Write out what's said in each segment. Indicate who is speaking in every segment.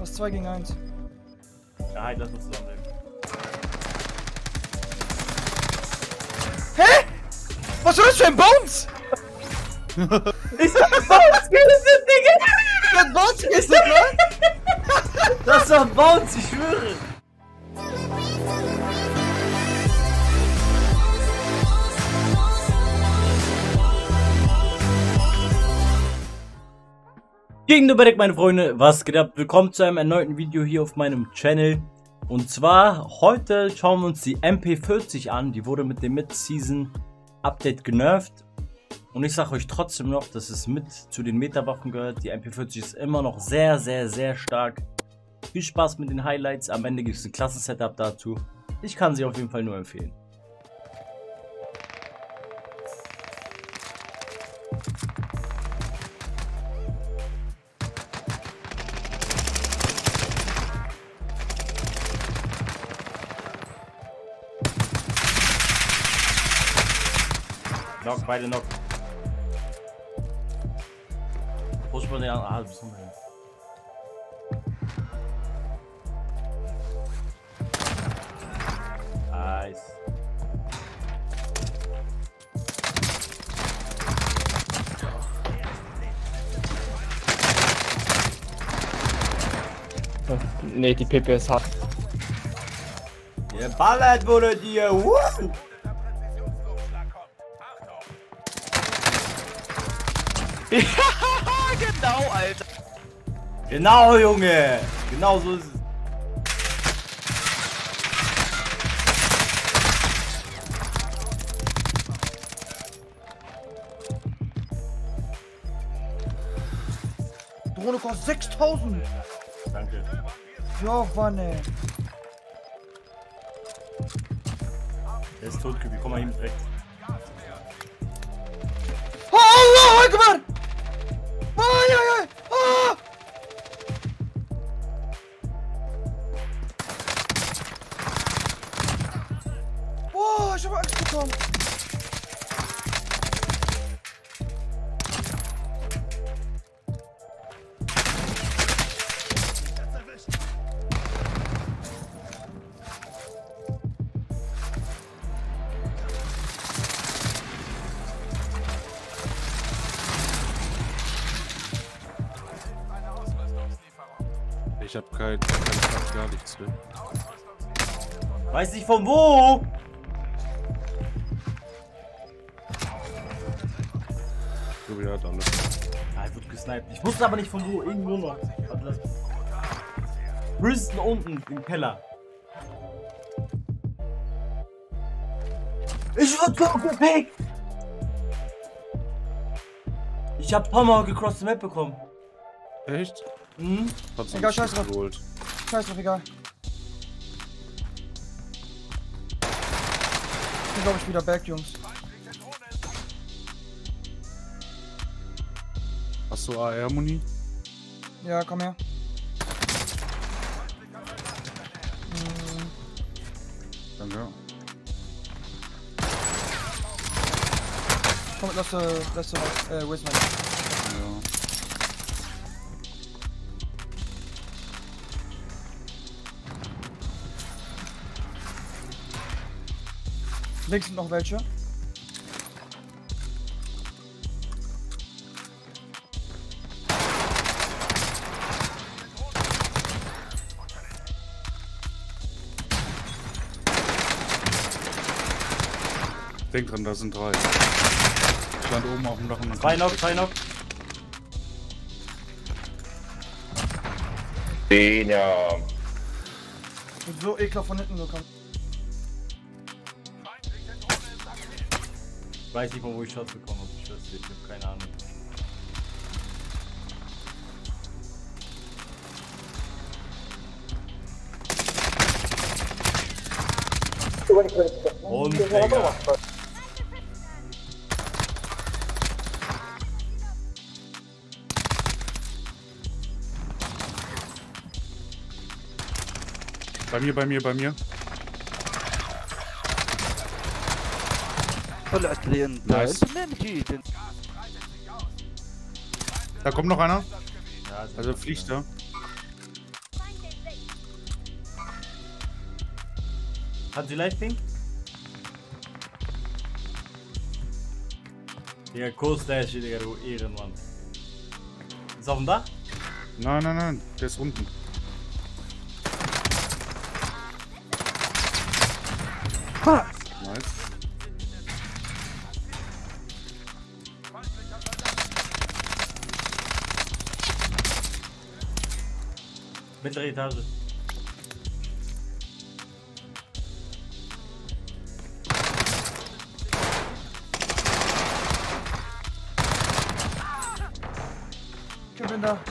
Speaker 1: Was 2 gegen 1.
Speaker 2: Ja, halt, lass uns zusammennehmen.
Speaker 1: Hä? Was war das für ein Bounce?
Speaker 2: Ich hab Bounce gelistet, Digga!
Speaker 1: Der hat Bounce gelistet, ne?
Speaker 2: Das war Bounce, ich schwöre! Gegenüber meine Freunde, was geht ab? Willkommen zu einem erneuten Video hier auf meinem Channel. Und zwar, heute schauen wir uns die MP40 an. Die wurde mit dem Mid-Season Update genervt. Und ich sage euch trotzdem noch, dass es mit zu den Meta-Waffen gehört. Die MP40 ist immer noch sehr, sehr, sehr stark. Viel Spaß mit den Highlights. Am Ende gibt es ein Klassen-Setup dazu. Ich kann sie auf jeden Fall nur empfehlen. Knock, beide Knock. Push mal den an. Ah, du bist runter. Nice.
Speaker 3: Ne, die PP ist hart.
Speaker 2: Ihr ballert wurde dir.
Speaker 1: Ja, genau, Alter.
Speaker 2: Genau, Junge. Genau so ist es.
Speaker 1: Drohne kostet 6000.
Speaker 2: Danke.
Speaker 1: Ja, Mann, ey.
Speaker 2: Der ist tot, Kübi. Komm mal hin direkt.
Speaker 1: Oh, Allah Akbar! Ai, ai, ai! Ah! Boah, ich hab Angst bekommen.
Speaker 4: Ich hab kein gar nichts mehr.
Speaker 2: Weiß nicht von wo.
Speaker 4: Tobi hat alles.
Speaker 2: Ah, ich wurde gesniped. Ich wusste aber nicht von wo. Irgendwo noch. Warte, lass. Bristen unten im Keller. Ich wurde so gepickt. Ich hab Tomahawk across the map bekommen.
Speaker 4: Echt?
Speaker 2: Mhm.
Speaker 4: Hat's
Speaker 1: Egal,
Speaker 4: uns
Speaker 1: scheiß drauf.
Speaker 4: geholt.
Speaker 1: Scheiß drauf, egal. Ich bin, glaube ich, wieder back, Jungs.
Speaker 4: Hast du AR-Muni?
Speaker 1: Ja, komm her.
Speaker 4: Danke.
Speaker 1: Komm, lass Wisman.
Speaker 4: Ja.
Speaker 1: Links sind noch welche.
Speaker 4: Denk dran, da sind 3. Ich stand oben auf dem Dach und dann
Speaker 2: Zwei Knock, 2 Knock.
Speaker 5: Den ja.
Speaker 1: Ich bin so ekelhaft von hinten gekommen.
Speaker 2: Ich weiß nicht, von wo ich Shots bekommen habe. Ich schwör's dir, ich hab keine Ahnung. Und Digga.
Speaker 4: bei mir.
Speaker 6: طلعت لي انت
Speaker 4: Nice.
Speaker 6: انت منين جيت انت؟
Speaker 4: Da kommt noch einer.
Speaker 2: Ja,
Speaker 4: Also fliegt er.
Speaker 2: Hat sie Lightning? Digga, Kurs-Dash, Digga, du Ehrenmann. Ist auf dem Dach?
Speaker 4: Nein, nein, nein, der ist unten.
Speaker 1: Ha!
Speaker 4: Nice.
Speaker 2: Mittlere Etage.
Speaker 1: Ich bin da.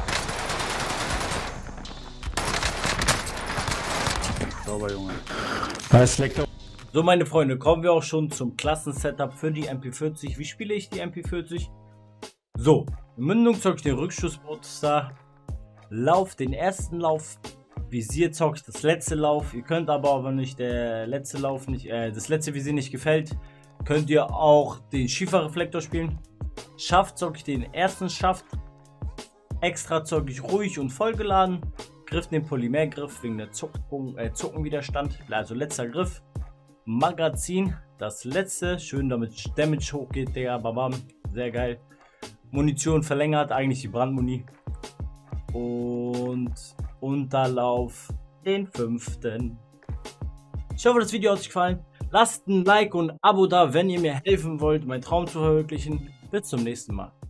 Speaker 4: Sauber, Junge.
Speaker 3: Nice, Lektor.
Speaker 2: So, meine Freunde, kommen wir auch schon zum Klassensetup für die MP40. Wie spiele ich die MP40? So, in Mündung zocke ich den Rückschussmuster, Lauf den ersten Lauf, Visier zocke ich das letzte Lauf. Ihr könnt aber, wenn euch der letzte Lauf nicht, das letzte Visier nicht gefällt, könnt ihr auch den Schieferreflektor spielen. Schaft zocke ich den ersten Schaft, Extra zocke ich ruhig und vollgeladen. Griff den Polymergriff wegen der Zuckenwiderstand, also letzter Griff. Magazin, das letzte, schön damit Damage hochgeht, Digga, babam, sehr geil. Munition verlängert, eigentlich die Brandmuni. Und Unterlauf, den 5. Ich hoffe, das Video hat euch gefallen. Lasst ein Like und ein Abo da, wenn ihr mir helfen wollt, meinen Traum zu verwirklichen. Bis zum nächsten Mal.